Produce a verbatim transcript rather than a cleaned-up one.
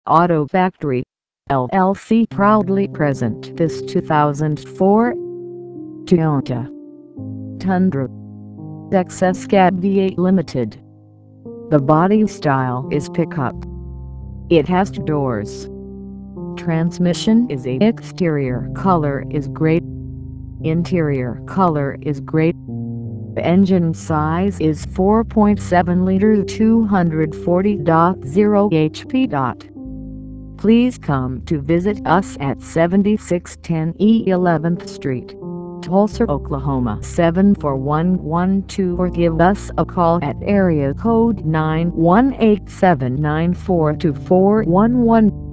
Auto Factory, L L C proudly present this two thousand four Toyota Tundra X S Cab V eight Limited. The body style is pickup. It has two doors. Transmission is a exterior color is gray. Interior color is gray. Engine size is four point seven liters, two hundred forty horsepower. Please come to visit us at seventy-six ten East eleventh Street, Tulsa, Oklahoma seven four one one two, or give us a call at area code nine one eight, seven nine four, two four one one.